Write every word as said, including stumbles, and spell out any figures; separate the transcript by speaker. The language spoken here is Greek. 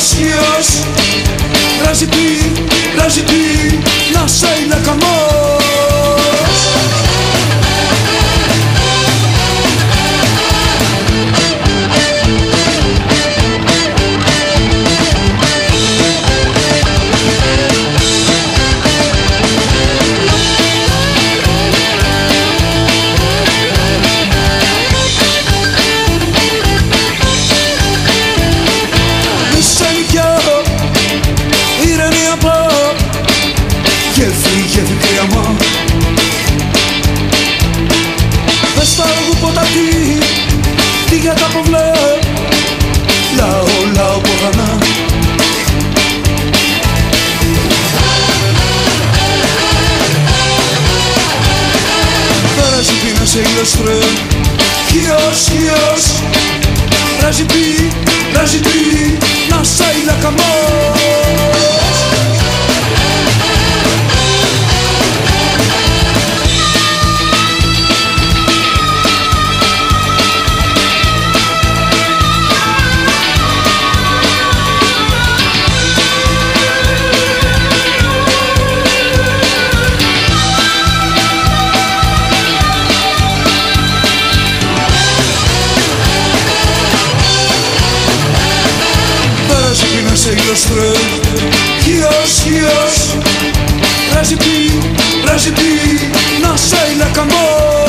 Speaker 1: γιος ράζει πει, ράζει πει, να σε είναι καμός. Πες τα εγώ ποτατή, τι για τα ποβλέ, λαό, λαό πογανά. Ράζει πει να σε ηλιοστρέ, γιος, γιος ράζει πει, ράζει πει, να σε είναι καμός. Γιος, γιος ράζει πει, ράζει πει, να σε είναι καμός.